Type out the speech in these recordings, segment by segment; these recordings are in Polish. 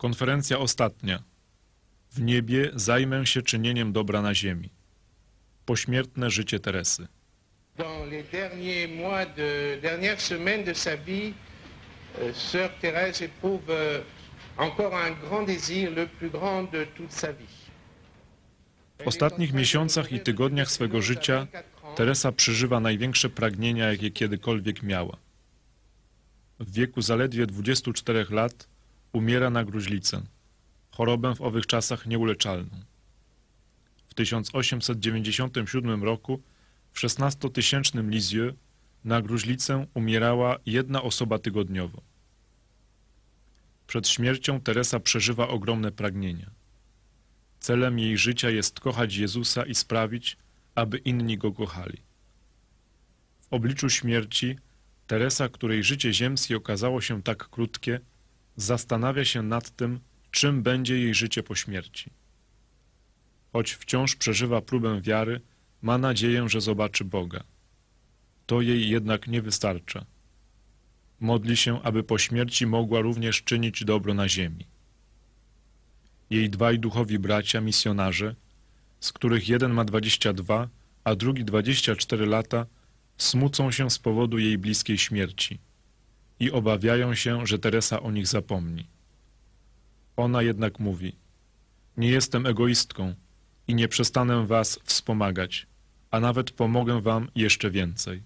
Konferencja ostatnia. W niebie zajmę się czynieniem dobra na ziemi. Pośmiertne życie Teresy. Dans les dernières semaines de sa vie, Sœur Thérèse éprouve encore un grand désir, le plus grand de toute sa vie. W ostatnich miesiącach i tygodniach swego życia Teresa przeżywa największe pragnienia, jakie kiedykolwiek miała. W wieku zaledwie 24 lat umiera na gruźlicę, chorobę w owych czasach nieuleczalną. W 1897 roku w 16-tysięcznym Lisieux na gruźlicę umierała jedna osoba tygodniowo. Przed śmiercią Teresa przeżywa ogromne pragnienia. Celem jej życia jest kochać Jezusa i sprawić, aby inni Go kochali. W obliczu śmierci Teresa, której życie ziemskie okazało się tak krótkie, zastanawia się nad tym, czym będzie jej życie po śmierci. Choć wciąż przeżywa próbę wiary, ma nadzieję, że zobaczy Boga. To jej jednak nie wystarcza. Modli się, aby po śmierci mogła również czynić dobro na ziemi. Jej dwaj duchowi bracia, misjonarze, z których jeden ma 22, a drugi 24 lata, smucą się z powodu jej bliskiej śmierci i obawiają się, że Teresa o nich zapomni. Ona jednak mówi: nie jestem egoistką i nie przestanę was wspomagać, a nawet pomogę wam jeszcze więcej.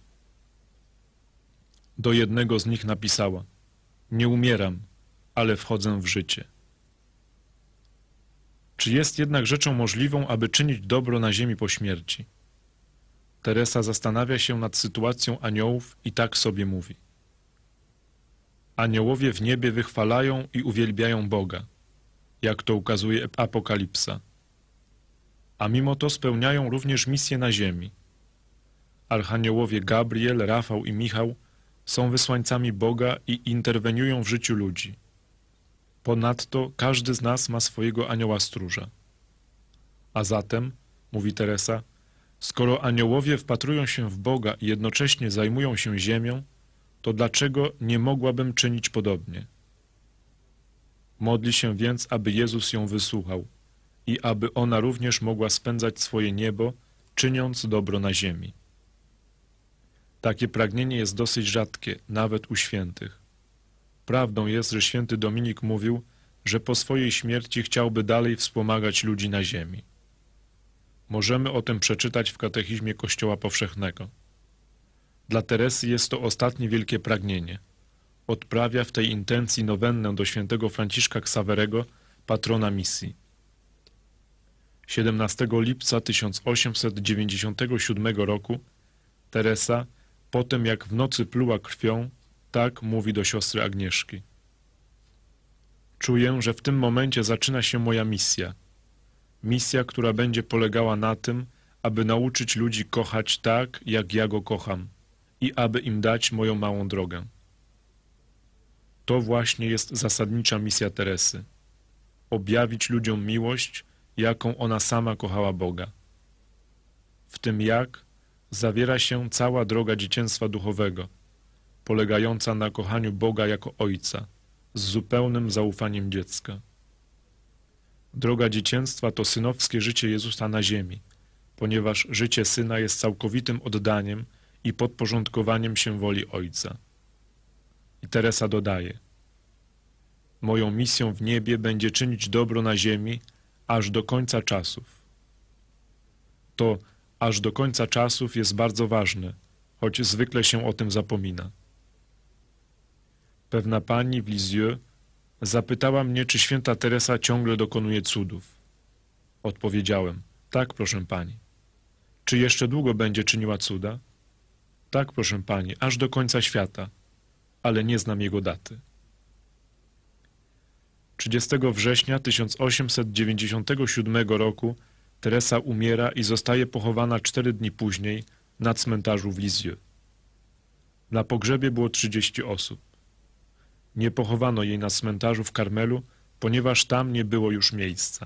Do jednego z nich napisała: nie umieram, ale wchodzę w życie. Czy jest jednak rzeczą możliwą, aby czynić dobro na ziemi po śmierci? Teresa zastanawia się nad sytuacją aniołów i tak sobie mówi: aniołowie w niebie wychwalają i uwielbiają Boga, jak to ukazuje Apokalipsa. A mimo to spełniają również misję na ziemi. Archaniołowie Gabriel, Rafał i Michał są wysłańcami Boga i interweniują w życiu ludzi. Ponadto każdy z nas ma swojego anioła stróża. A zatem, mówi Teresa, skoro aniołowie wpatrują się w Boga i jednocześnie zajmują się ziemią, to dlaczego nie mogłabym czynić podobnie? Modli się więc, aby Jezus ją wysłuchał i aby ona również mogła spędzać swoje niebo, czyniąc dobro na ziemi. Takie pragnienie jest dosyć rzadkie, nawet u świętych. Prawdą jest, że święty Dominik mówił, że po swojej śmierci chciałby dalej wspomagać ludzi na ziemi. Możemy o tym przeczytać w Katechizmie Kościoła Powszechnego. Dla Teresy jest to ostatnie wielkie pragnienie. Odprawia w tej intencji nowennę do świętego Franciszka Ksawerego, patrona misji. 17 lipca 1897 roku Teresa, potem jak w nocy pluła krwią, tak mówi do siostry Agnieszki: czuję, że w tym momencie zaczyna się moja misja. Misja, która będzie polegała na tym, aby nauczyć ludzi kochać tak, jak ja go kocham i aby im dać moją małą drogę. To właśnie jest zasadnicza misja Teresy. Objawić ludziom miłość, jaką ona sama kochała Boga. W tym jak zawiera się cała droga dzieciństwa duchowego, polegająca na kochaniu Boga jako Ojca, z zupełnym zaufaniem dziecka. Droga dzieciństwa to synowskie życie Jezusa na ziemi, ponieważ życie Syna jest całkowitym oddaniem i podporządkowaniem się woli Ojca. I Teresa dodaje: moją misją w niebie będzie czynić dobro na ziemi aż do końca czasów. To aż do końca czasów jest bardzo ważne, choć zwykle się o tym zapomina. Pewna pani w Lisieux zapytała mnie, czy święta Teresa ciągle dokonuje cudów. Odpowiedziałem: tak, proszę pani. Czy jeszcze długo będzie czyniła cuda? Tak, proszę pani, aż do końca świata, ale nie znam jego daty. 30 września 1897 roku Teresa umiera i zostaje pochowana 4 dni później na cmentarzu w Lisieux. Na pogrzebie było 30 osób. Nie pochowano jej na cmentarzu w Karmelu, ponieważ tam nie było już miejsca.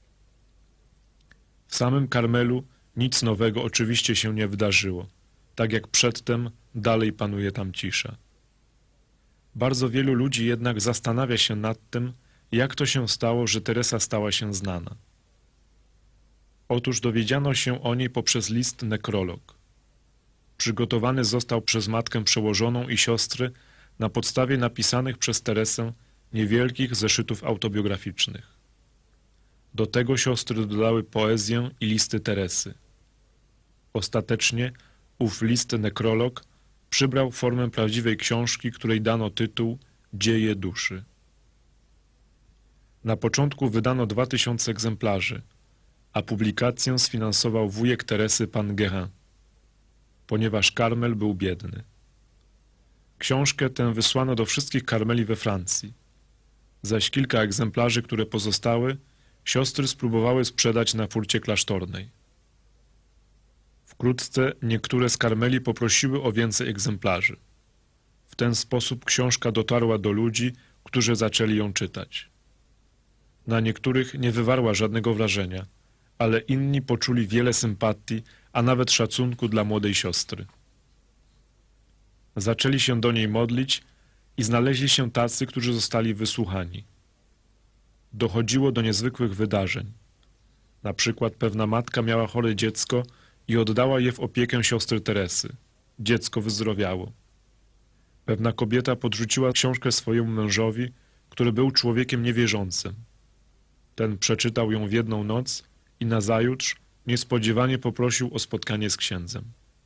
W samym Karmelu nic nowego oczywiście się nie wydarzyło. Tak jak przedtem, dalej panuje tam cisza. Bardzo wielu ludzi jednak zastanawia się nad tym, Jak to się stało, że Teresa stała się znana? Otóż dowiedziano się o niej poprzez list nekrolog. Przygotowany został przez matkę przełożoną i siostry na podstawie napisanych przez Teresę niewielkich zeszytów autobiograficznych. Do tego siostry dodały poezję i listy Teresy. Ostatecznie ów list nekrolog przybrał formę prawdziwej książki, której dano tytuł Dzieje duszy. Na początku wydano 2000 egzemplarzy, a publikację sfinansował wujek Teresy, pan Guérin, ponieważ Karmel był biedny. Książkę tę wysłano do wszystkich Karmeli we Francji, zaś kilka egzemplarzy, które pozostały, siostry spróbowały sprzedać na furcie klasztornej. Wkrótce niektóre z Karmeli poprosiły o więcej egzemplarzy. W ten sposób książka dotarła do ludzi, którzy zaczęli ją czytać. Na niektórych nie wywarła żadnego wrażenia, ale inni poczuli wiele sympatii, a nawet szacunku dla młodej siostry. Zaczęli się do niej modlić i znaleźli się tacy, którzy zostali wysłuchani. Dochodziło do niezwykłych wydarzeń. Na przykład pewna matka miała chore dziecko i oddała je w opiekę siostry Teresy. Dziecko wyzdrowiało. Pewna kobieta podrzuciła książkę swojemu mężowi, który był człowiekiem niewierzącym. Ten przeczytał ją w jedną noc i nazajutrz niespodziewanie poprosił o spotkanie z księdzem.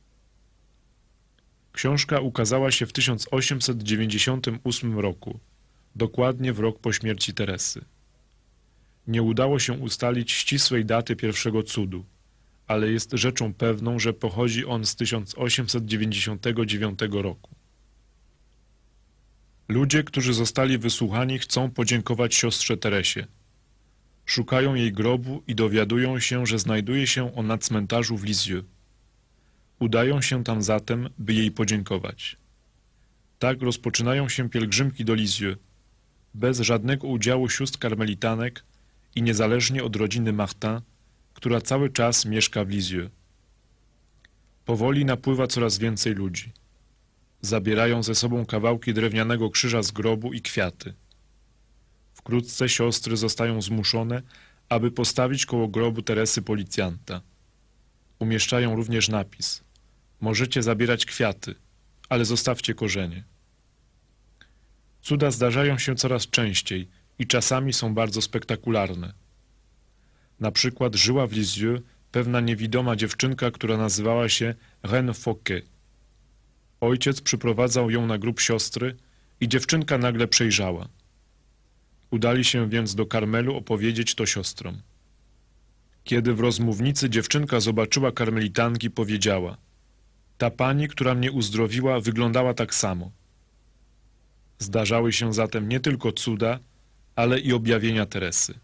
Książka ukazała się w 1898 roku, dokładnie w rok po śmierci Teresy. Nie udało się ustalić ścisłej daty pierwszego cudu, ale jest rzeczą pewną, że pochodzi on z 1899 roku. Ludzie, którzy zostali wysłuchani, chcą podziękować siostrze Teresie. Szukają jej grobu i dowiadują się, że znajduje się on na cmentarzu w Lisieux. Udają się tam zatem, by jej podziękować. Tak rozpoczynają się pielgrzymki do Lisieux, bez żadnego udziału sióstr karmelitanek i niezależnie od rodziny Martin, która cały czas mieszka w Lisieux. Powoli napływa coraz więcej ludzi. Zabierają ze sobą kawałki drewnianego krzyża z grobu i kwiaty. Wkrótce siostry zostają zmuszone, aby postawić koło grobu Teresy policjanta. Umieszczają również napis: możecie zabierać kwiaty, ale zostawcie korzenie. Cuda zdarzają się coraz częściej i czasami są bardzo spektakularne. Na przykład żyła w Lisieux pewna niewidoma dziewczynka, która nazywała się Reine Fouquet. Ojciec przyprowadzał ją na grób siostry i dziewczynka nagle przejrzała. Udali się więc do Karmelu opowiedzieć to siostrom. Kiedy w rozmównicy dziewczynka zobaczyła karmelitanki, powiedziała: ta pani, która mnie uzdrowiła, wyglądała tak samo. Zdarzały się zatem nie tylko cuda, ale i objawienia Teresy.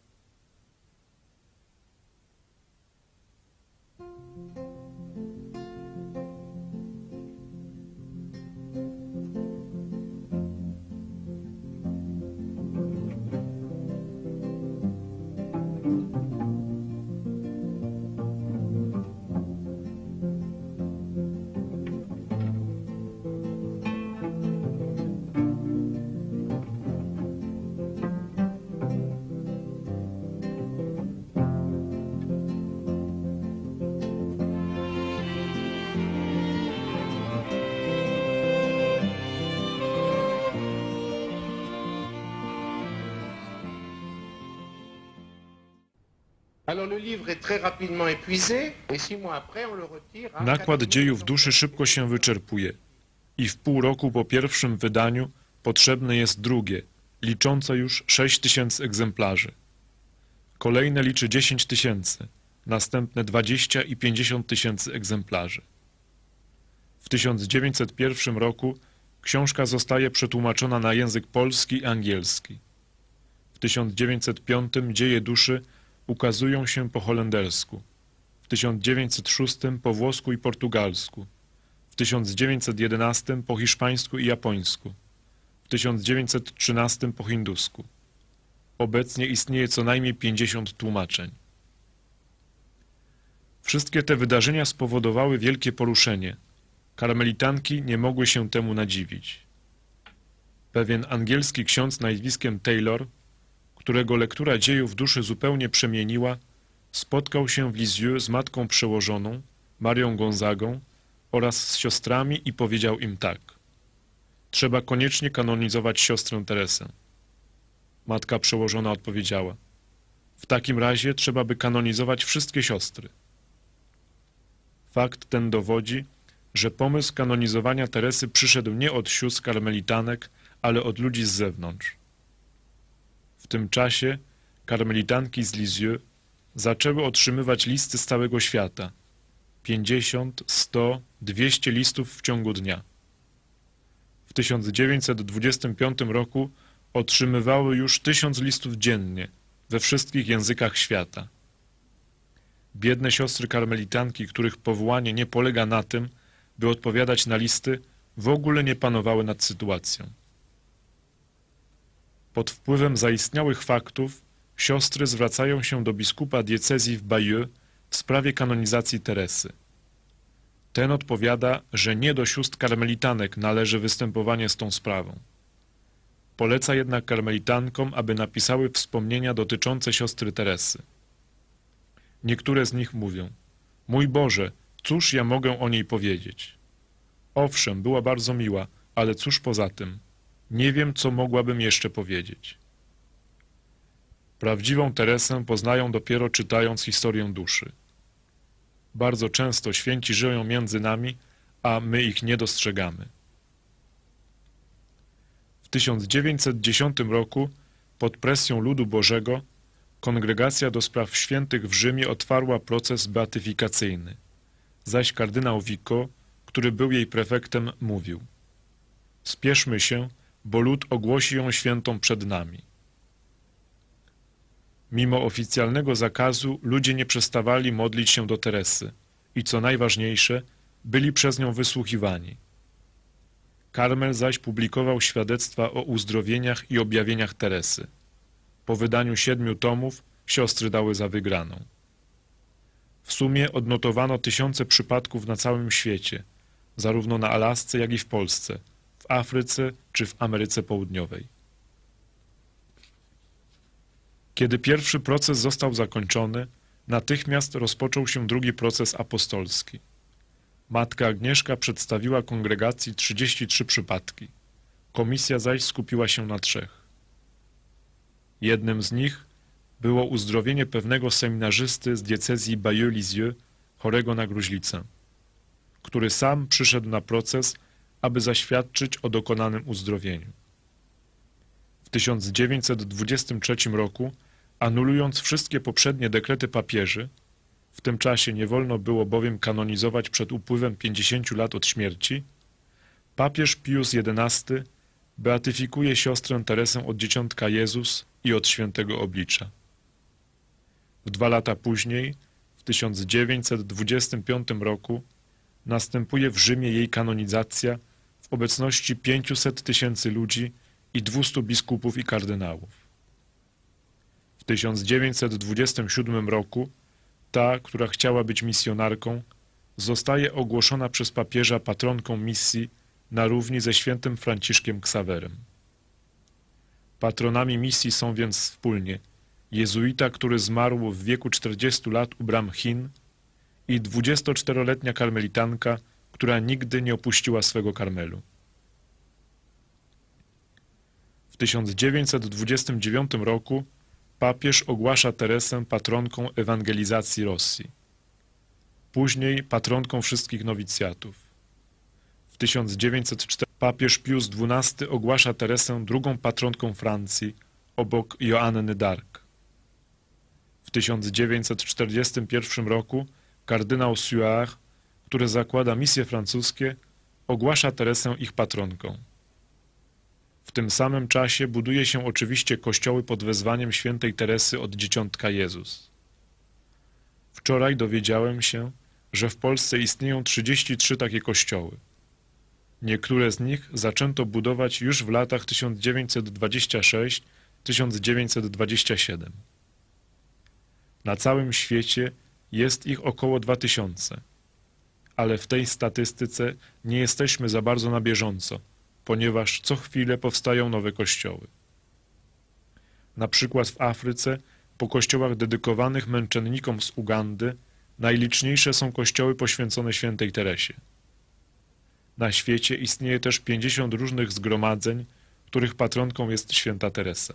Nakład dziejów duszy szybko się wyczerpuje i w pół roku po pierwszym wydaniu potrzebne jest drugie, liczące już 6000 egzemplarzy. Kolejne liczy 10 000, następne 20 i 50 tysięcy egzemplarzy. W 1901 roku książka zostaje przetłumaczona na język polski i angielski. W 1905 dzieje duszy ukazują się po holendersku, w 1906 po włosku i portugalsku, w 1911 po hiszpańsku i japońsku, w 1913 po hindusku. Obecnie istnieje co najmniej 50 tłumaczeń. Wszystkie te wydarzenia spowodowały wielkie poruszenie. Karmelitanki nie mogły się temu nadziwić. Pewien angielski ksiądz nazwiskiem Taylor którego lektura dziejów duszy zupełnie przemieniła, spotkał się w Lisieux z matką przełożoną, Marią Gonzagą oraz z siostrami i powiedział im tak: trzeba koniecznie kanonizować siostrę Teresę. Matka przełożona odpowiedziała: w takim razie trzeba by kanonizować wszystkie siostry. Fakt ten dowodzi, że pomysł kanonizowania Teresy przyszedł nie od sióstr karmelitanek, ale od ludzi z zewnątrz. W tym czasie karmelitanki z Lisieux zaczęły otrzymywać listy z całego świata. 50, 100, 200 listów w ciągu dnia. W 1925 roku otrzymywały już 1000 listów dziennie we wszystkich językach świata. Biedne siostry karmelitanki, których powołanie nie polega na tym, by odpowiadać na listy, w ogóle nie panowały nad sytuacją. Pod wpływem zaistniałych faktów siostry zwracają się do biskupa diecezji w Bayeux w sprawie kanonizacji Teresy. Ten odpowiada, że nie do sióstr karmelitanek należy występowanie z tą sprawą. Poleca jednak karmelitankom, aby napisały wspomnienia dotyczące siostry Teresy. Niektóre z nich mówią: mój Boże, cóż ja mogę o niej powiedzieć? Owszem, była bardzo miła, ale cóż poza tym? Nie wiem, co mogłabym jeszcze powiedzieć. Prawdziwą Teresę poznają dopiero czytając historię duszy. Bardzo często święci żyją między nami, a my ich nie dostrzegamy. W 1910 roku, pod presją ludu Bożego, Kongregacja do Spraw Świętych w Rzymie otwarła proces beatyfikacyjny, zaś kardynał Vico, który był jej prefektem, mówił: spieszmy się, bo lud ogłosi ją świętą przed nami. Mimo oficjalnego zakazu ludzie nie przestawali modlić się do Teresy i co najważniejsze, byli przez nią wysłuchiwani. Karmel zaś publikował świadectwa o uzdrowieniach i objawieniach Teresy. Po wydaniu 7 tomów siostry dały za wygraną. W sumie odnotowano tysiące przypadków na całym świecie, zarówno na Alasce, jak i w Polsce, w Afryce czy w Ameryce Południowej. Kiedy pierwszy proces został zakończony, natychmiast rozpoczął się drugi proces apostolski. Matka Agnieszka przedstawiła kongregacji 33 przypadki. Komisja zaś skupiła się na 3. Jednym z nich było uzdrowienie pewnego seminarzysty z diecezji Bayeux-Lisieux, chorego na gruźlicę, który sam przyszedł na proces, aby zaświadczyć o dokonanym uzdrowieniu. W 1923 roku, anulując wszystkie poprzednie dekrety papieży, w tym czasie nie wolno było bowiem kanonizować przed upływem 50 lat od śmierci, papież Pius XI beatyfikuje siostrę Teresę od Dzieciątka Jezus i od Świętego Oblicza. W 2 lata później, w 1925 roku, następuje w Rzymie jej kanonizacja w obecności 500 000 ludzi i 200 biskupów i kardynałów. W 1927 roku ta, która chciała być misjonarką, zostaje ogłoszona przez papieża patronką misji na równi ze świętym Franciszkiem Ksawerem. Patronami misji są więc wspólnie jezuita, który zmarł w wieku 40 lat u bram Chin, i 24-letnia karmelitanka, która nigdy nie opuściła swego Karmelu. W 1929 roku papież ogłasza Teresę patronką ewangelizacji Rosji. Później patronką wszystkich nowicjatów. W 1904 papież Pius XII ogłasza Teresę drugą patronką Francji, obok Joanny d'Arc. W 1941 roku kardynał Suard, który zakłada misje francuskie, ogłasza Teresę ich patronką. W tym samym czasie buduje się oczywiście kościoły pod wezwaniem świętej Teresy od Dzieciątka Jezus. Wczoraj dowiedziałem się, że w Polsce istnieją 33 takie kościoły. Niektóre z nich zaczęto budować już w latach 1926-1927. Na całym świecie jest ich około 2000, ale w tej statystyce nie jesteśmy za bardzo na bieżąco, ponieważ co chwilę powstają nowe kościoły. Na przykład w Afryce, po kościołach dedykowanych męczennikom z Ugandy, najliczniejsze są kościoły poświęcone świętej Teresie. Na świecie istnieje też 50 różnych zgromadzeń, których patronką jest święta Teresa.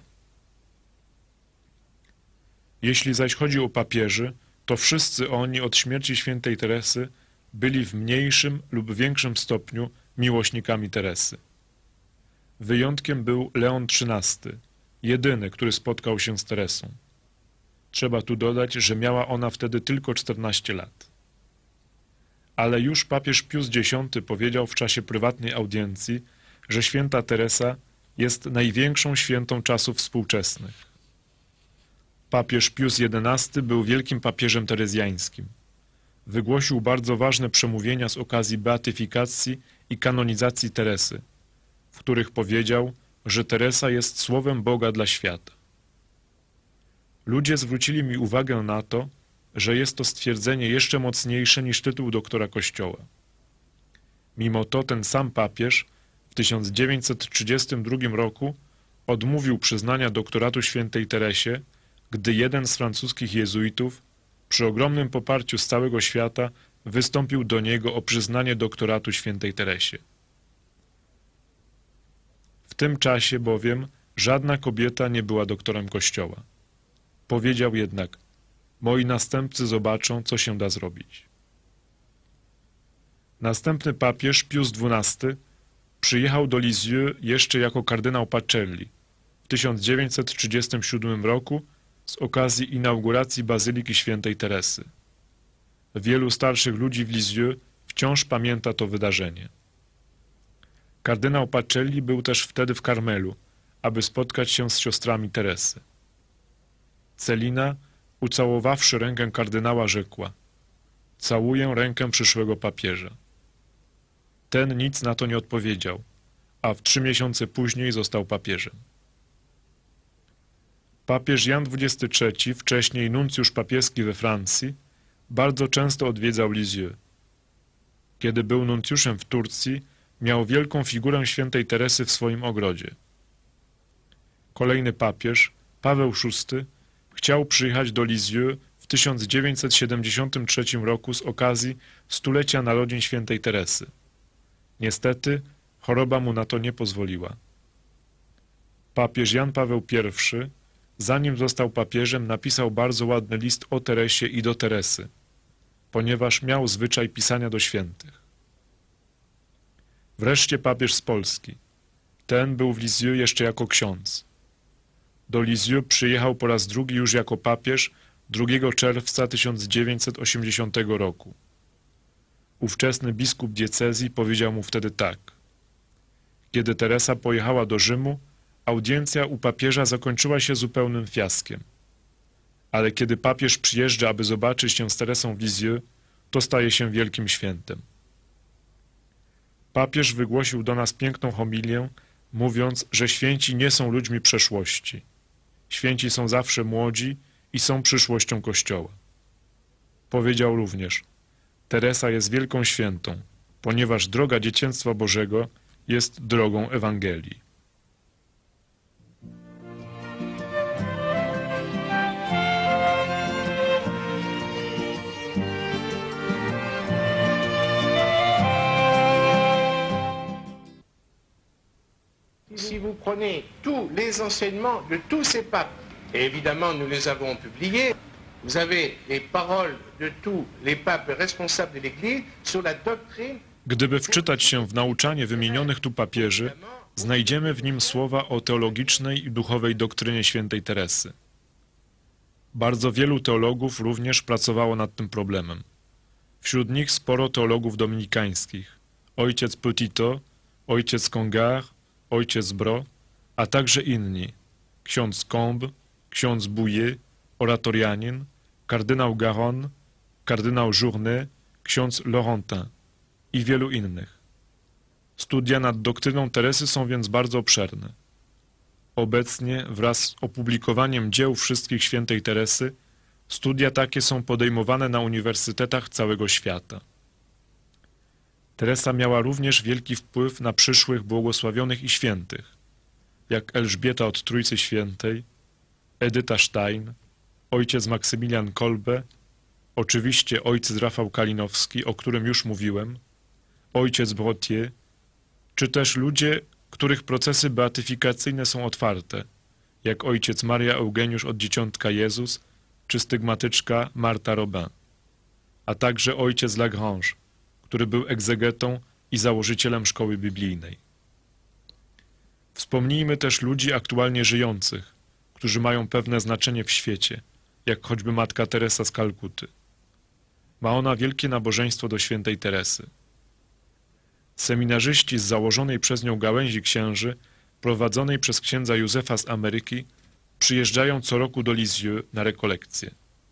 Jeśli zaś chodzi o papieży, to wszyscy oni od śmierci świętej Teresy byli w mniejszym lub większym stopniu miłośnikami Teresy. Wyjątkiem był Leon XIII, jedyny, który spotkał się z Teresą. Trzeba tu dodać, że miała ona wtedy tylko 14 lat. Ale już papież Pius X powiedział w czasie prywatnej audiencji, że święta Teresa jest największą świętą czasów współczesnych. Papież Pius XI był wielkim papieżem terezjańskim. Wygłosił bardzo ważne przemówienia z okazji beatyfikacji i kanonizacji Teresy, w których powiedział, że Teresa jest słowem Boga dla świata. Ludzie zwrócili mi uwagę na to, że jest to stwierdzenie jeszcze mocniejsze niż tytuł doktora Kościoła. Mimo to ten sam papież w 1932 roku odmówił przyznania doktoratu świętej Teresie, gdy jeden z francuskich jezuitów przy ogromnym poparciu z całego świata wystąpił do niego o przyznanie doktoratu świętej Teresie. W tym czasie bowiem żadna kobieta nie była doktorem Kościoła. Powiedział jednak: moi następcy zobaczą, co się da zrobić. Następny papież, Pius XII, przyjechał do Lisieux jeszcze jako kardynał Pacelli w 1937 roku z okazji inauguracji Bazyliki Świętej Teresy. Wielu starszych ludzi w Lisieux wciąż pamięta to wydarzenie. Kardynał Pacelli był też wtedy w Karmelu, aby spotkać się z siostrami Teresy. Celina, ucałowawszy rękę kardynała, rzekła: całuję rękę przyszłego papieża. Ten nic na to nie odpowiedział, a w 3 miesiące później został papieżem. Papież Jan XXIII, wcześniej nuncjusz papieski we Francji, bardzo często odwiedzał Lisieux. Kiedy był nuncjuszem w Turcji, miał wielką figurę świętej Teresy w swoim ogrodzie. Kolejny papież, Paweł VI, chciał przyjechać do Lisieux w 1973 roku z okazji stulecia narodzin świętej Teresy. Niestety, choroba mu na to nie pozwoliła. Papież Jan Paweł I, zanim został papieżem, napisał bardzo ładny list o Teresie i do Teresy, ponieważ miał zwyczaj pisania do świętych. Wreszcie papież z Polski. Ten był w Lisieux jeszcze jako ksiądz. Do Lisieux przyjechał po raz drugi już jako papież 2 czerwca 1980 roku. Ówczesny biskup diecezji powiedział mu wtedy tak: kiedy Teresa pojechała do Rzymu, audiencja u papieża zakończyła się zupełnym fiaskiem. Ale kiedy papież przyjeżdża, aby zobaczyć się z Teresą w Lisieux, to staje się wielkim świętem. Papież wygłosił do nas piękną homilię, mówiąc, że święci nie są ludźmi przeszłości. Święci są zawsze młodzi i są przyszłością Kościoła. Powiedział również: Teresa jest wielką świętą, ponieważ droga dzieciństwa Bożego jest drogą Ewangelii. Si vous prenez tous les enseignements de tous ces papes, et évidemment nous les avons publiés, vous avez les paroles de tous les papes responsables de l'Église sur la doctrine. Gdyby wczytać się w nauczanie wymienionych tu papieży, znajdziemy w nim słowa o teologicznej i duchowej doktrynie świętej Teresy. Bardzo wielu teologów również pracowało nad tym problemem. Wśród nich sporo teologów dominikańskich: ojciec Petito, ojciec Congar, ojciec Bro, a także inni: ksiądz Combe, ksiądz Bouillet, oratorianin, kardynał Garon, kardynał Journet, ksiądz Laurentin i wielu innych. Studia nad doktryną Teresy są więc bardzo obszerne. Obecnie, wraz z opublikowaniem dzieł wszystkich świętej Teresy, studia takie są podejmowane na uniwersytetach całego świata. Teresa miała również wielki wpływ na przyszłych błogosławionych i świętych, jak Elżbieta od Trójcy Świętej, Edyta Stein, ojciec Maksymilian Kolbe, oczywiście ojciec Rafał Kalinowski, o którym już mówiłem, ojciec Brottier, czy też ludzie, których procesy beatyfikacyjne są otwarte, jak ojciec Maria Eugeniusz od Dzieciątka Jezus, czy stygmatyczka Marta Robin, a także ojciec Lagrange, który był egzegetą i założycielem szkoły biblijnej. Wspomnijmy też ludzi aktualnie żyjących, którzy mają pewne znaczenie w świecie, jak choćby matka Teresa z Kalkuty. Ma ona wielkie nabożeństwo do świętej Teresy. Seminarzyści z założonej przez nią gałęzi księży, prowadzonej przez księdza Józefa z Ameryki, przyjeżdżają co roku do Lisieux na rekolekcje.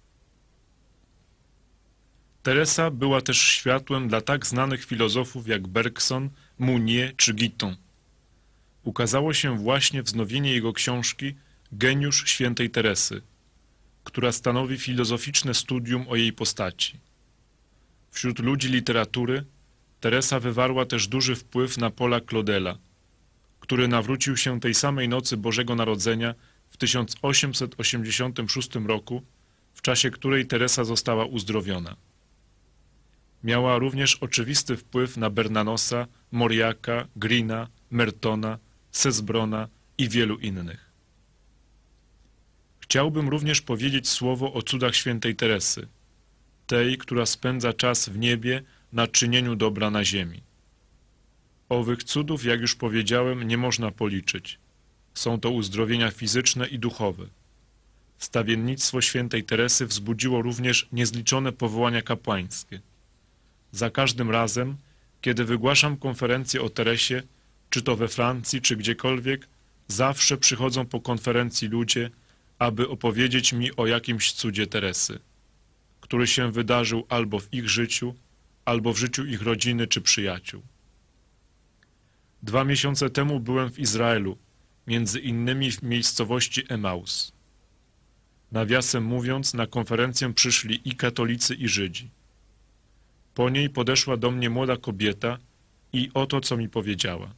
Teresa była też światłem dla tak znanych filozofów jak Bergson, Mounier czy Guiton. Ukazało się właśnie wznowienie jego książki Geniusz świętej Teresy, która stanowi filozoficzne studium o jej postaci. Wśród ludzi literatury Teresa wywarła też duży wpływ na Paula Claudela, który nawrócił się tej samej nocy Bożego Narodzenia w 1886 roku, w czasie której Teresa została uzdrowiona. Miała również oczywisty wpływ na Bernanosa, Moriaka, Greena, Mertona, Sesbrona i wielu innych. Chciałbym również powiedzieć słowo o cudach świętej Teresy, tej, która spędza czas w niebie na czynieniu dobra na ziemi. Owych cudów, jak już powiedziałem, nie można policzyć. Są to uzdrowienia fizyczne i duchowe. Wstawiennictwo świętej Teresy wzbudziło również niezliczone powołania kapłańskie. Za każdym razem, kiedy wygłaszam konferencję o Teresie, czy to we Francji, czy gdziekolwiek, zawsze przychodzą po konferencji ludzie, aby opowiedzieć mi o jakimś cudzie Teresy, który się wydarzył albo w ich życiu, albo w życiu ich rodziny czy przyjaciół. 2 miesiące temu byłem w Izraelu, między innymi w miejscowości Emaus. Nawiasem mówiąc, na konferencję przyszli i katolicy, i Żydzi. Po niej podeszła do mnie młoda kobieta i oto, co mi powiedziała.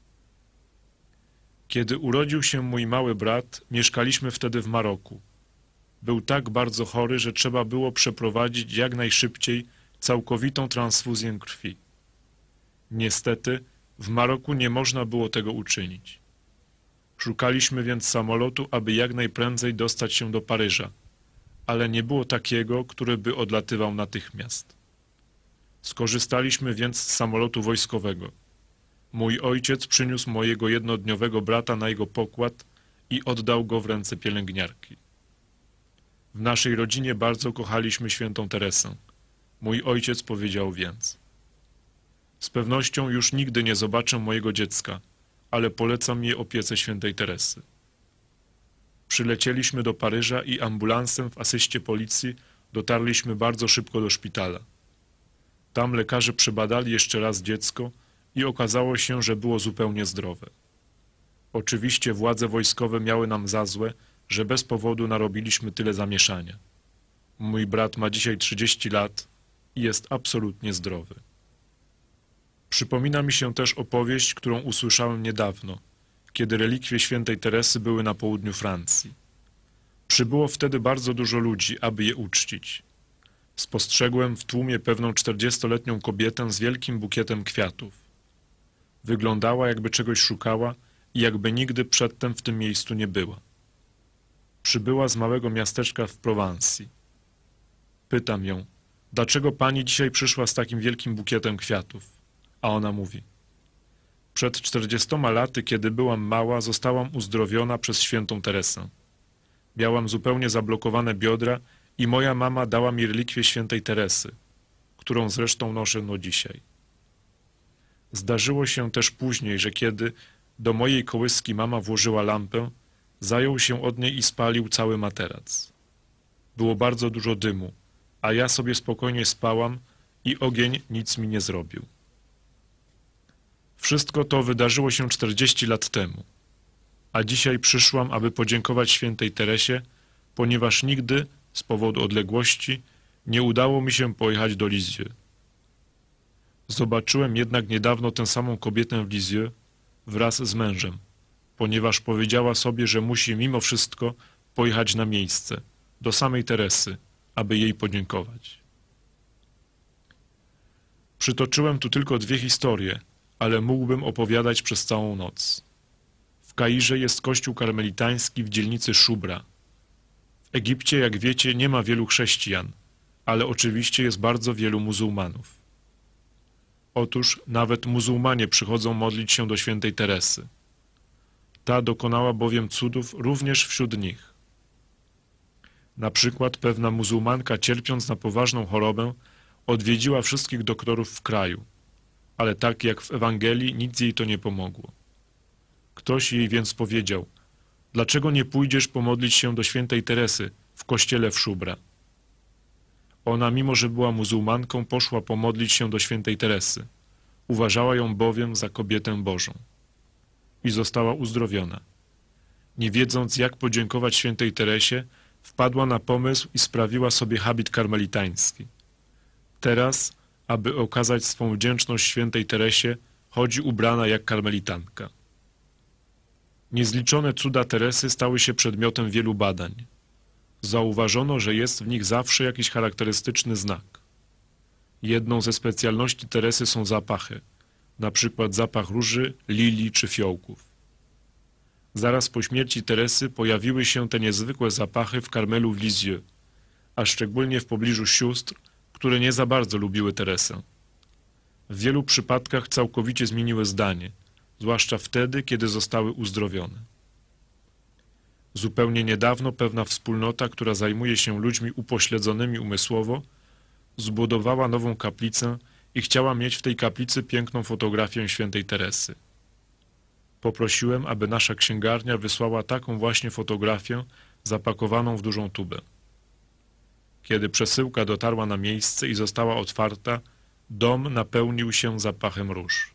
Kiedy urodził się mój mały brat, mieszkaliśmy wtedy w Maroku. Był tak bardzo chory, że trzeba było przeprowadzić jak najszybciej całkowitą transfuzję krwi. Niestety, w Maroku nie można było tego uczynić. Szukaliśmy więc samolotu, aby jak najprędzej dostać się do Paryża, ale nie było takiego, który by odlatywał natychmiast. Skorzystaliśmy więc z samolotu wojskowego. Mój ojciec przyniósł mojego jednodniowego brata na jego pokład i oddał go w ręce pielęgniarki. W naszej rodzinie bardzo kochaliśmy świętą Teresę. Mój ojciec powiedział więc: z pewnością już nigdy nie zobaczę mojego dziecka, ale polecam je opiece świętej Teresy. Przylecieliśmy do Paryża i ambulansem w asyście policji dotarliśmy bardzo szybko do szpitala. Tam lekarze przebadali jeszcze raz dziecko i okazało się, że było zupełnie zdrowe. Oczywiście władze wojskowe miały nam za złe, że bez powodu narobiliśmy tyle zamieszania. Mój brat ma dzisiaj 30 lat i jest absolutnie zdrowy. Przypomina mi się też opowieść, którą usłyszałem niedawno, kiedy relikwie świętej Teresy były na południu Francji. Przybyło wtedy bardzo dużo ludzi, aby je uczcić. Spostrzegłem w tłumie pewną 40-letnią kobietę z wielkim bukietem kwiatów. Wyglądała, jakby czegoś szukała i jakby nigdy przedtem w tym miejscu nie była. Przybyła z małego miasteczka w Prowansji. Pytam ją, dlaczego pani dzisiaj przyszła z takim wielkim bukietem kwiatów? A ona mówi: przed 40 laty, kiedy byłam mała, zostałam uzdrowiona przez świętą Teresę. Miałam zupełnie zablokowane biodra i moja mama dała mi relikwię świętej Teresy, którą zresztą noszę do dzisiaj. Zdarzyło się też później, że kiedy do mojej kołyski mama włożyła lampę, zajął się od niej i spalił cały materac. Było bardzo dużo dymu, a ja sobie spokojnie spałam i ogień nic mi nie zrobił. Wszystko to wydarzyło się 40 lat temu, a dzisiaj przyszłam, aby podziękować świętej Teresie, ponieważ nigdy, z powodu odległości, nie udało mi się pojechać do Lisieux. Zobaczyłem jednak niedawno tę samą kobietę w Lisieux wraz z mężem, ponieważ powiedziała sobie, że musi mimo wszystko pojechać na miejsce, do samej Teresy, aby jej podziękować. Przytoczyłem tu tylko 2 historie, ale mógłbym opowiadać przez całą noc. W Kairze jest kościół karmelitański w dzielnicy Szubra. W Egipcie, jak wiecie, nie ma wielu chrześcijan, ale oczywiście jest bardzo wielu muzułmanów. Otóż nawet muzułmanie przychodzą modlić się do świętej Teresy. Ta dokonała bowiem cudów również wśród nich. Na przykład pewna muzułmanka, cierpiąc na poważną chorobę, odwiedziła wszystkich doktorów w kraju, ale tak jak w Ewangelii nic jej to nie pomogło. Ktoś jej więc powiedział: dlaczego nie pójdziesz pomodlić się do świętej Teresy w kościele w Szubra? Ona, mimo że była muzułmanką, poszła pomodlić się do świętej Teresy. Uważała ją bowiem za kobietę Bożą. I została uzdrowiona. Nie wiedząc, jak podziękować świętej Teresie, wpadła na pomysł i sprawiła sobie habit karmelitański. Teraz, aby okazać swą wdzięczność świętej Teresie, chodzi ubrana jak karmelitanka. Niezliczone cuda Teresy stały się przedmiotem wielu badań. Zauważono, że jest w nich zawsze jakiś charakterystyczny znak. Jedną ze specjalności Teresy są zapachy, na przykład zapach róży, lilii czy fiołków. Zaraz po śmierci Teresy pojawiły się te niezwykłe zapachy w Karmelu w Lisieux, a szczególnie w pobliżu sióstr, które nie za bardzo lubiły Teresę. W wielu przypadkach całkowicie zmieniły zdanie, zwłaszcza wtedy, kiedy zostały uzdrowione. Zupełnie niedawno pewna wspólnota, która zajmuje się ludźmi upośledzonymi umysłowo, zbudowała nową kaplicę i chciała mieć w tej kaplicy piękną fotografię świętej Teresy. Poprosiłem, aby nasza księgarnia wysłała taką właśnie fotografię zapakowaną w dużą tubę. Kiedy przesyłka dotarła na miejsce i została otwarta, dom napełnił się zapachem róż.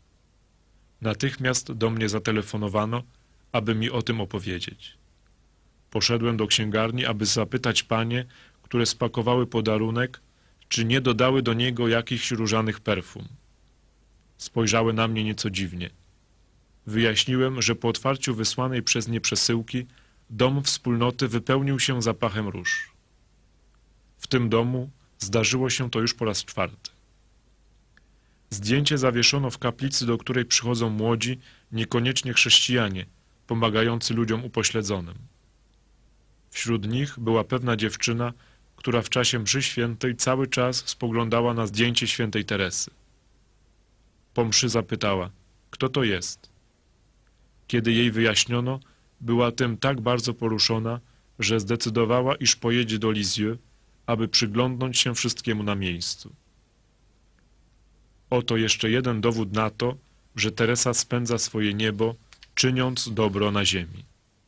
Natychmiast do mnie zatelefonowano, aby mi o tym opowiedzieć. Poszedłem do księgarni, aby zapytać panie, które spakowały podarunek, czy nie dodały do niego jakichś różanych perfum. Spojrzały na mnie nieco dziwnie. Wyjaśniłem, że po otwarciu wysłanej przez nie przesyłki dom wspólnoty wypełnił się zapachem róż. W tym domu zdarzyło się to już po raz 4. Zdjęcie zawieszono w kaplicy, do której przychodzą młodzi, niekoniecznie chrześcijanie, pomagający ludziom upośledzonym. Wśród nich była pewna dziewczyna, która w czasie mszy świętej cały czas spoglądała na zdjęcie świętej Teresy. Po mszy zapytała, kto to jest. Kiedy jej wyjaśniono, była tym tak bardzo poruszona, że zdecydowała, iż pojedzie do Lisieux, aby przyglądnąć się wszystkiemu na miejscu. Oto jeszcze jeden dowód na to, że Teresa spędza swoje niebo, czyniąc dobro na ziemi.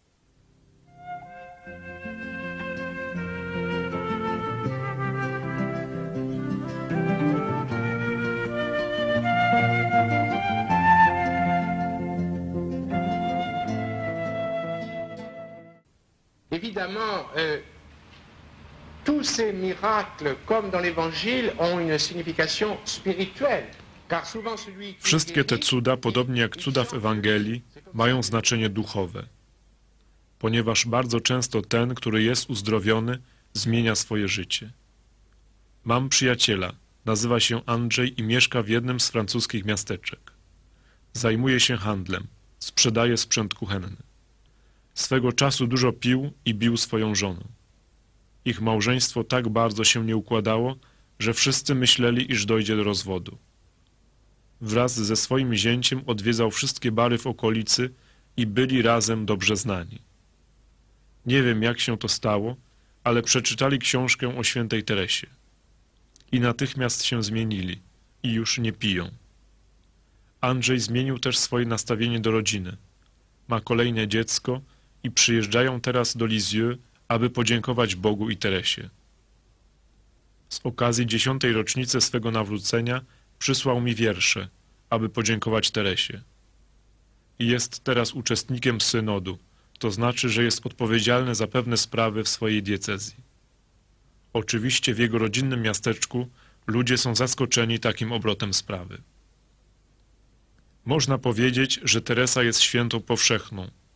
Évidemment, tous ces miracles, comme dans l'Évangile, ont une signification spirituelle. Car souvent celui qui Wszystkie te cuda, podobnie jak cuda w Ewangelii, mają znaczenie duchowe, ponieważ bardzo często ten, który jest uzdrowiony, zmienia swoje życie. Mam przyjaciela, nazywa się Andrzej i mieszka w jednym z francuskich miasteczek. Zajmuje się handlem, sprzedaje sprzęt kuchenny. Swego czasu dużo pił i bił swoją żonę. Ich małżeństwo tak bardzo się nie układało, że wszyscy myśleli, iż dojdzie do rozwodu. Wraz ze swoim zięciem odwiedzał wszystkie bary w okolicy i byli razem dobrze znani. Nie wiem, jak się to stało, ale przeczytali książkę o świętej Teresie. I natychmiast się zmienili i już nie piją. Andrzej zmienił też swoje nastawienie do rodziny. Ma kolejne dziecko i przyjeżdżają teraz do Lisieux, aby podziękować Bogu i Teresie. Z okazji 10. rocznicy swego nawrócenia przysłał mi wiersze, aby podziękować Teresie. I jest teraz uczestnikiem synodu, to znaczy, że jest odpowiedzialny za pewne sprawy w swojej diecezji. Oczywiście w jego rodzinnym miasteczku ludzie są zaskoczeni takim obrotem sprawy. Można powiedzieć, że Teresa jest świętą powszechną.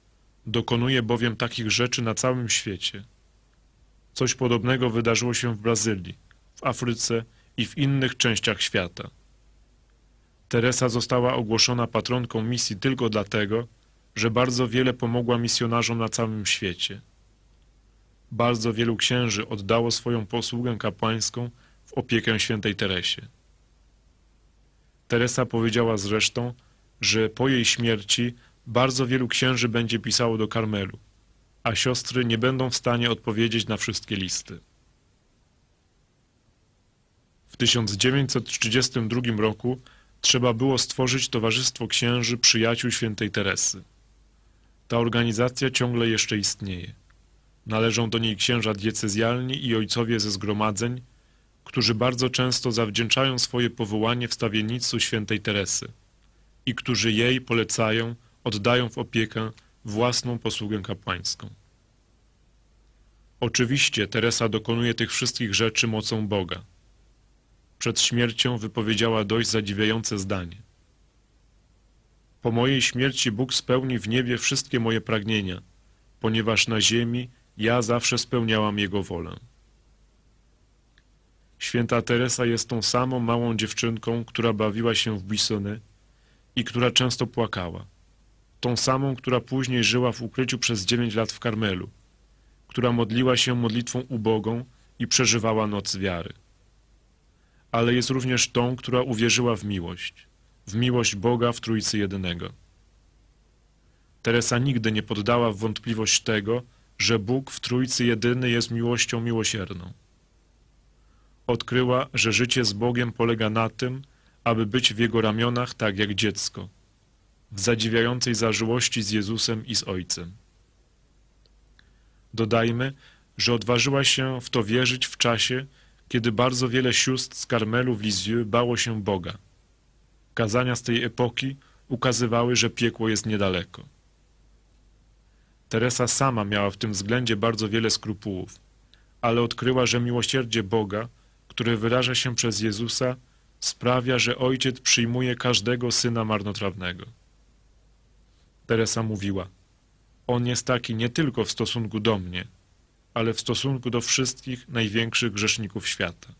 Dokonuje bowiem takich rzeczy na całym świecie. Coś podobnego wydarzyło się w Brazylii, w Afryce i w innych częściach świata. Teresa została ogłoszona patronką misji tylko dlatego, że bardzo wiele pomogła misjonarzom na całym świecie. Bardzo wielu księży oddało swoją posługę kapłańską w opiekę świętej Teresie. Teresa powiedziała zresztą, że po jej śmierci bardzo wielu księży będzie pisało do Karmelu, a siostry nie będą w stanie odpowiedzieć na wszystkie listy. W 1932 roku trzeba było stworzyć Towarzystwo Księży Przyjaciół Świętej Teresy. Ta organizacja ciągle jeszcze istnieje. Należą do niej księża diecezjalni i ojcowie ze zgromadzeń, którzy bardzo często zawdzięczają swoje powołanie wstawiennictwu Świętej Teresy i którzy jej polecają, oddają w opiekę własną posługę kapłańską. Oczywiście Teresa dokonuje tych wszystkich rzeczy mocą Boga. Przed śmiercią wypowiedziała dość zadziwiające zdanie. Po mojej śmierci Bóg spełni w niebie wszystkie moje pragnienia, ponieważ na ziemi ja zawsze spełniałam Jego wolę. Święta Teresa jest tą samą małą dziewczynką, która bawiła się w Buissonnet i która często płakała. Tą samą, która później żyła w ukryciu przez 9 lat w Karmelu, która modliła się modlitwą ubogą i przeżywała noc wiary. Ale jest również tą, która uwierzyła w miłość Boga w Trójcy Jedynego. Teresa nigdy nie poddała w wątpliwość tego, że Bóg w Trójcy Jedyny jest miłością miłosierną. Odkryła, że życie z Bogiem polega na tym, aby być w Jego ramionach tak jak dziecko, w zadziwiającej zażyłości z Jezusem i z Ojcem. Dodajmy, że odważyła się w to wierzyć w czasie, kiedy bardzo wiele sióstr z Karmelu w Lisieux bało się Boga. Kazania z tej epoki ukazywały, że piekło jest niedaleko. Teresa sama miała w tym względzie bardzo wiele skrupułów, ale odkryła, że miłosierdzie Boga, które wyraża się przez Jezusa, sprawia, że Ojciec przyjmuje każdego syna marnotrawnego. Teresa mówiła, On jest taki nie tylko w stosunku do mnie, ale w stosunku do wszystkich największych grzeszników świata.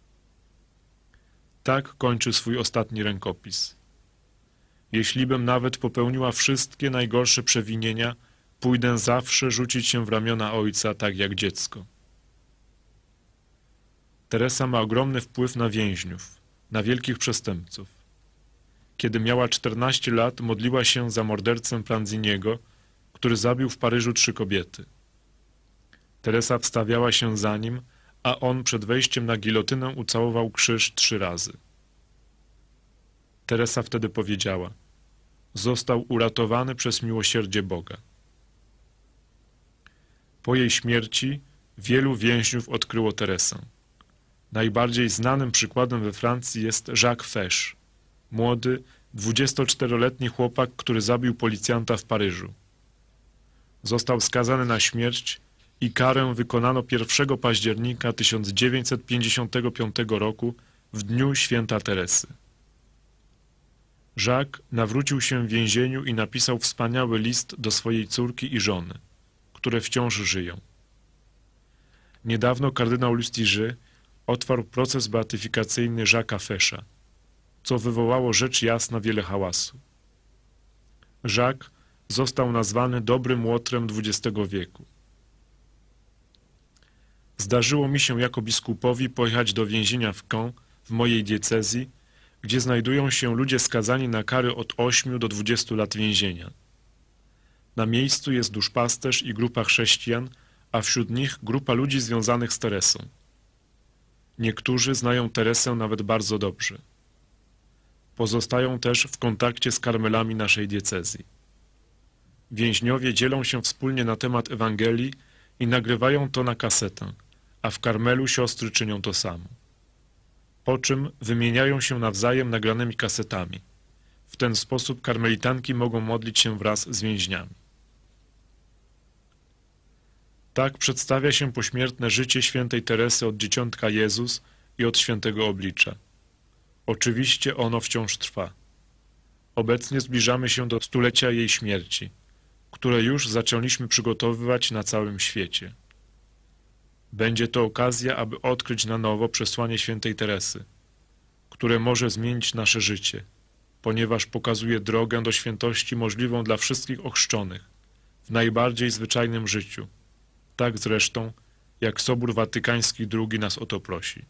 Tak kończy swój ostatni rękopis. Jeślibym nawet popełniła wszystkie najgorsze przewinienia, pójdę zawsze rzucić się w ramiona Ojca, tak jak dziecko. Teresa ma ogromny wpływ na więźniów, na wielkich przestępców. Kiedy miała 14 lat, modliła się za mordercę Pranziniego, który zabił w Paryżu 3 kobiety. Teresa wstawiała się za nim, a on przed wejściem na gilotynę ucałował krzyż 3 razy. Teresa wtedy powiedziała, został uratowany przez miłosierdzie Boga. Po jej śmierci wielu więźniów odkryło Teresę. Najbardziej znanym przykładem we Francji jest Jacques Fesch, młody, 24-letni chłopak, który zabił policjanta w Paryżu. Został skazany na śmierć i karę wykonano 1 października 1955 roku w dniu święta Teresy. Jacques nawrócił się w więzieniu i napisał wspaniały list do swojej córki i żony, które wciąż żyją. Niedawno kardynał Lustiger otwarł proces beatyfikacyjny Jacques'a Fecha, co wywołało rzecz jasna wiele hałasu. Jacques został nazwany dobrym łotrem XX wieku. Zdarzyło mi się jako biskupowi pojechać do więzienia w Caen, w mojej diecezji, gdzie znajdują się ludzie skazani na kary od 8 do 20 lat więzienia. Na miejscu jest duszpasterz i grupa chrześcijan, a wśród nich grupa ludzi związanych z Teresą. Niektórzy znają Teresę nawet bardzo dobrze. Pozostają też w kontakcie z karmelami naszej diecezji. Więźniowie dzielą się wspólnie na temat Ewangelii i nagrywają to na kasetę, a w Karmelu siostry czynią to samo. Po czym wymieniają się nawzajem nagranymi kasetami. W ten sposób karmelitanki mogą modlić się wraz z więźniami. Tak przedstawia się pośmiertne życie świętej Teresy od Dzieciątka Jezus i od Świętego Oblicza. Oczywiście ono wciąż trwa. Obecnie zbliżamy się do 100-lecia jej śmierci, które już zaczęliśmy przygotowywać na całym świecie. Będzie to okazja, aby odkryć na nowo przesłanie świętej Teresy, które może zmienić nasze życie, ponieważ pokazuje drogę do świętości możliwą dla wszystkich ochrzczonych w najbardziej zwyczajnym życiu, tak zresztą, jak Sobór Watykański II nas o to prosi.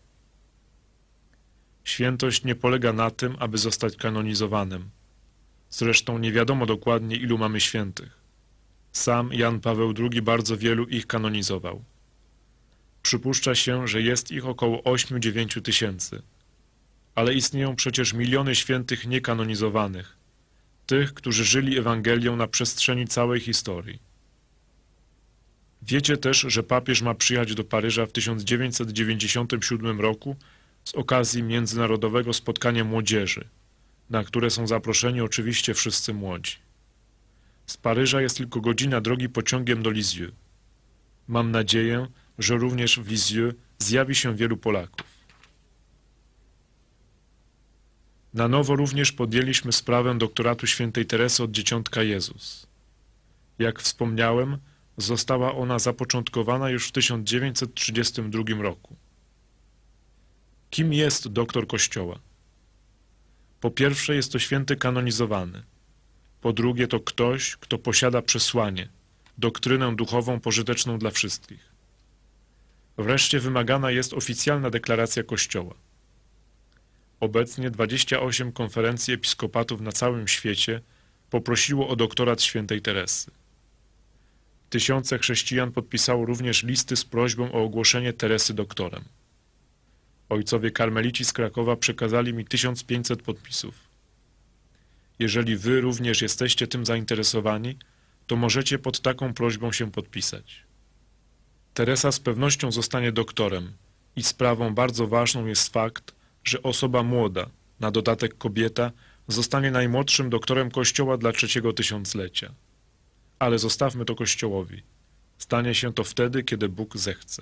Świętość nie polega na tym, aby zostać kanonizowanym. Zresztą nie wiadomo dokładnie, ilu mamy świętych. Sam Jan Paweł II bardzo wielu ich kanonizował. Przypuszcza się, że jest ich około 8–9 tysięcy. Ale istnieją przecież miliony świętych niekanonizowanych, tych, którzy żyli Ewangelią na przestrzeni całej historii. Wiecie też, że papież ma przyjechać do Paryża w 1997 roku z okazji Międzynarodowego Spotkania Młodzieży, na które są zaproszeni oczywiście wszyscy młodzi. Z Paryża jest tylko godzina drogi pociągiem do Lisieux. Mam nadzieję, że również w Lisieux zjawi się wielu Polaków. Na nowo również podjęliśmy sprawę doktoratu świętej Teresy od Dzieciątka Jezus. Jak wspomniałem, została ona zapoczątkowana już w 1932 roku. Kim jest doktor Kościoła? Po pierwsze, jest to święty kanonizowany. Po drugie, to ktoś, kto posiada przesłanie, doktrynę duchową pożyteczną dla wszystkich. Wreszcie wymagana jest oficjalna deklaracja Kościoła. Obecnie 28 konferencji episkopatów na całym świecie poprosiło o doktorat świętej Teresy. Tysiące chrześcijan podpisało również listy z prośbą o ogłoszenie Teresy doktorem. Ojcowie karmelici z Krakowa przekazali mi 1500 podpisów. Jeżeli wy również jesteście tym zainteresowani, to możecie pod taką prośbą się podpisać. Teresa z pewnością zostanie doktorem i sprawą bardzo ważną jest fakt, że osoba młoda, na dodatek kobieta, zostanie najmłodszym doktorem Kościoła dla 3. tysiąclecia. Ale zostawmy to Kościołowi. Stanie się to wtedy, kiedy Bóg zechce.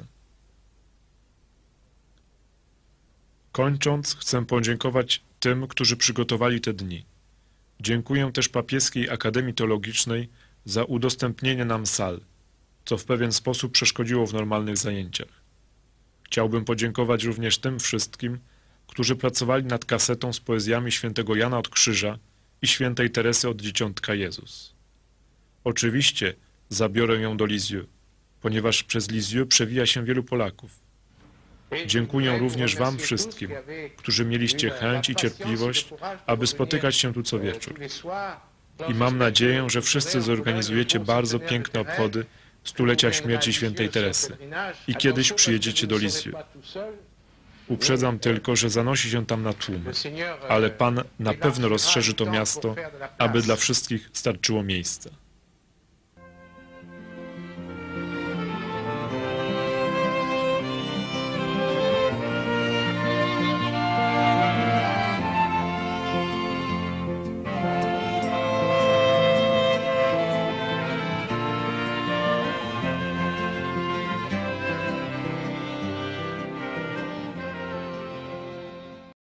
Kończąc, chcę podziękować tym, którzy przygotowali te dni. Dziękuję też Papieskiej Akademii Teologicznej za udostępnienie nam sal, co w pewien sposób przeszkodziło w normalnych zajęciach. Chciałbym podziękować również tym wszystkim, którzy pracowali nad kasetą z poezjami świętego Jana od Krzyża i świętej Teresy od Dzieciątka Jezus. Oczywiście zabiorę ją do Lisieux, ponieważ przez Lisieux przewija się wielu Polaków. Dziękuję również wam wszystkim, którzy mieliście chęć i cierpliwość, aby spotykać się tu co wieczór. I mam nadzieję, że wszyscy zorganizujecie bardzo piękne obchody stulecia śmierci świętej Teresy i kiedyś przyjedziecie do Lisieux. Uprzedzam tylko, że zanosi się tam na tłumy, ale Pan na pewno rozszerzy to miasto, aby dla wszystkich starczyło miejsca.